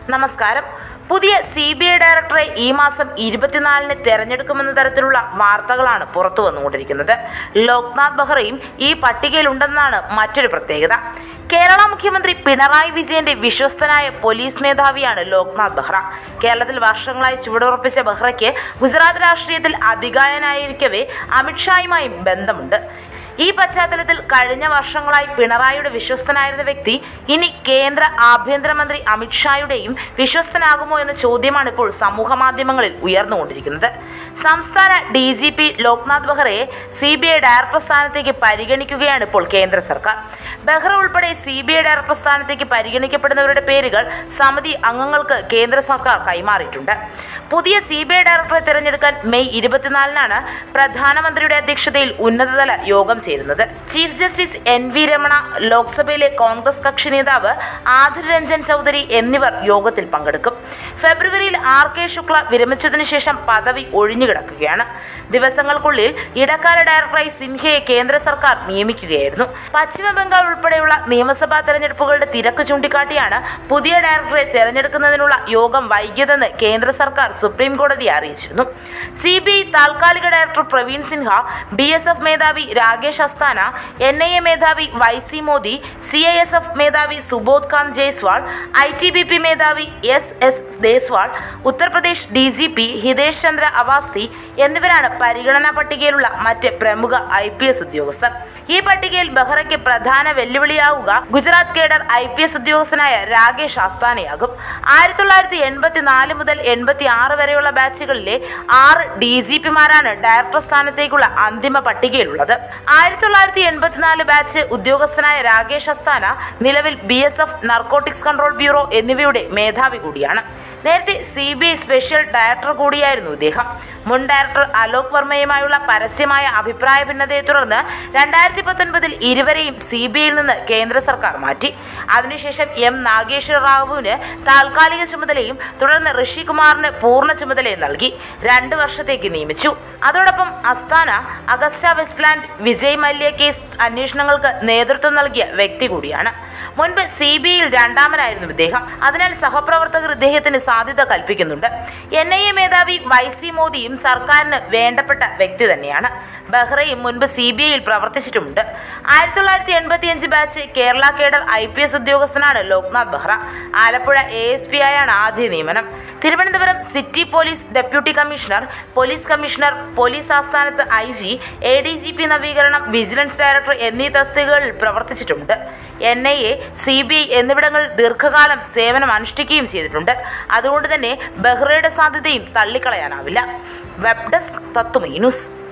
നമസ്കാരം. പുതിയ CBI ഡയറക്ടറെ ഈ മാസം 24-ന് തെരഞ്ഞെടുക്കുമെന്ന തരത്തിലുള്ള വാർത്തകളാണ് പുറത്തു വന്നുകൊണ്ടിരിക്കുന്നത്. ലോക്നാഥ് ബെഹ്റയും ഈ പട്ടികയിലുണ്ടെന്നാണ് മറ്റൊരു പ്രത്യേകത. കേരള മുഖ്യമന്ത്രി പിണറായി വിജയന്റെ വിശ്വസ്തനായ പോലീസ് മേധാവിയാണ് ലോക്നാഥ് ബെഹ്റ. കേരളത്തിൽ വർഷങ്ങളായി ചുവടുറപ്പിച്ച ബെഹ്റയ്ക്ക് ഗുജറാത്ത് രാഷ്ട്രീയത്തിൽ അധികായനായിരിക്കവേ അമിത്ഷായുമായും ബന്ധമുണ്ട്. ഈ പശ്ചാത്തലത്തിൽ കഴിഞ്ഞ വർഷങ്ങളായി പിണറായിയുടെ വിശ്വസ്തനായിരുന്ന വ്യക്തി ഇനി കേന്ദ്ര ആഭ്യന്തരമന്ത്രി അമിത്ഷായുടെയും വിശ്വസ്തനാകുമോ എന്ന ചോദ്യമാണ് ഇപ്പോൾ സമൂഹ മാധ്യമങ്ങളിൽ ഉയർന്നുകൊണ്ടിരിക്കുന്നത്. സംസ്ഥാന DGP ലോക്നാഥ് ബെഹ്റയെ CBI ഡയറക്ടർ സ്ഥാനത്തേക്ക് പരിഗണിക്കുകയാണ് ഇപ്പോൾ കേന്ദ്ര സർക്കാർ. ബെഹ്റ ഉൾപ്പെടെ CBI ഡയറക്ടർ സ്ഥാനത്തേക്ക് പരിഗണിക്കപ്പെടുന്നവരുടെ പേരുകൾ സമിതി അംഗങ്ങൾക്ക് കേന്ദ്ര സർക്കാർ കൈമാറിയിട്ടുണ്ട്. പുതിയ CBI ഡയറക്ടറെ തിരഞ്ഞെടുക്കാൻ മെയ് 24-നാണ് പ്രധാനമന്ത്രിയുടെ അധ്യക്ഷതയിൽ ഉന്നതതല യോഗം ചേരുന്നത്. ചീഫ് ജസ്റ്റിസ് NV രമണ, ലോക്സഭയിലെ കോൺഗ്രസ് കക്ഷി നേതാവ് ആദിർ രഞ്ജൻ ചൗധരി എന്നിവർ യോഗത്തിൽ പങ്കെടുക്കും. ഫെബ്രുവരിയിൽ RK ശുക്ല വിരമിച്ചതിനു ശേഷം പദവി ഒഴിഞ്ഞുകിടക്കുകയാണ്. ദിവസങ്ങൾക്കുള്ളിൽ ഇടക്കാല ഡയറക്ടറായി സിൻഹയെ കേന്ദ്ര സർക്കാർ നിയമിക്കുകയായിരുന്നു. പശ്ചിമ ബംഗാൾ ഉൾപ്പെടെയുള്ള നിയമസഭാ തെരഞ്ഞെടുപ്പുകളുടെ തിരക്ക് ചൂണ്ടിക്കാട്ടിയാണ് പുതിയ ഡയറക്ടറെ തെരഞ്ഞെടുക്കുന്നതിനുള്ള യോഗം വൈകിയതെന്ന് കേന്ദ്ര സർക്കാർ സുപ്രീം കോടതിയെ അറിയിച്ചിരുന്നു. CBI താൽക്കാലിക ഡയറക്ടർ പ്രവീൺ സിൻഹ, BSF മേധാവി രാകേഷ് അസ്താന, NIA മേധാവി YC മോദി, CISF മേധാവി സുബോധ് കാന്ത് ജയ്സ്വാൾ, ITBP മേധാവി SS ദേസ്വാൾ, ഉത്തർപ്രദേശ് DGP ഹിതേഷ് ചന്ദ്ര അവാസ്തി എന്നിവരാണ് പരിഗണനാ പട്ടികയിലുള്ള മറ്റ് പ്രമുഖ IPS ഉദ്യോഗസ്ഥർ. ഈ പട്ടികയിൽ ബെഹ്റയ്ക്ക് പ്രധാന വെല്ലുവിളിയാവുക ഗുജറാത്ത് കേഡർ IPS ഉദ്യോഗസ്ഥനായ രാകേഷ് അസ്താനയാകും. 1984 മുതൽ 86 വരെയുള്ള ബാച്ചുകളിലെ 6 DGPമാരാണ് ഡയറക്ടർ സ്ഥാനത്തേക്കുള്ള അന്തിമ പട്ടികയിലുള്ളത്. 1984 ബാച്ച് ഉദ്യോഗസ്ഥനായ രാകേഷ് അസ്താന നിലവിൽ BSF, നാർക്കോട്ടിക്സ് കൺട്രോൾ ബ്യൂറോ എന്നിവയുടെ മേധാവി കൂടിയാണ്. നേരത്തെ CBI സ്പെഷ്യൽ ഡയറക്ടർ കൂടിയായിരുന്നു ഇദ്ദേഹം. മുൻ ഡയറക്ടർ അലോക് വർമ്മയുമായുള്ള പരസ്യമായ അഭിപ്രായ ഭിന്നതയെ തുടർന്ന് 2019-ൽ ഇരുവരെയും CBIയിൽ നിന്ന് കേന്ദ്ര സർക്കാർ മാറ്റി. അതിനുശേഷം M നാഗേശ്വര റാവുവിന് താൽക്കാലിക ചുമതലയും തുടർന്ന് ഋഷി കുമാറിന് പൂർണ്ണ ചുമതലയും നൽകി 2 വർഷത്തേക്ക് നിയമിച്ചു. അതോടൊപ്പം Asthana Agusta Westland, Vijay Mallya case അന്വേഷണങ്ങൾക്ക് നേതൃത്വം നൽകിയ വ്യക്തി കൂടിയാണ്. മുൻപ് CBIയിൽ രണ്ടാമനായിരുന്നു ഇദ്ദേഹം. അതിനാൽ സഹപ്രവർത്തകർ ഇദ്ദേഹത്തിന് സാധ്യത കൽപ്പിക്കുന്നുണ്ട്. NIA മേധാവി YC മോദിയും സർക്കാരിന് വേണ്ടപ്പെട്ട വ്യക്തി തന്നെയാണ്. ബെഹ്റയും മുൻപ് CBIയിൽ പ്രവർത്തിച്ചിട്ടുമുണ്ട്. 1985 ബാച്ച് കേരള കേഡർ IPS ഉദ്യോഗസ്ഥനാണ് ലോക്നാഥ് ബെഹ്റ. ആലപ്പുഴ ASP ആയാണ് ആദ്യ നിയമനം. Thiruvananthapuram city police deputy commissioner, police commissioner, police ആസ്ഥാനത്ത് IG, ADGP നവീകരണം, വിജിലൻസ് ഡയറക്ടർ എന്നീ തസ്തികകളിൽ പ്രവർത്തിച്ചിട്ടുണ്ട്. NIA, CBI എന്നിവിടങ്ങളിൽ ദീർഘകാലം സേവനം അനുഷ്ഠിക്കുകയും ചെയ്തിട്ടുണ്ട്. അതുകൊണ്ട് തന്നെ ബെഹ്റയുടെ സാധ്യതയും തള്ളിക്കളയാനാവില്ല. Web desk Tatwamayi news.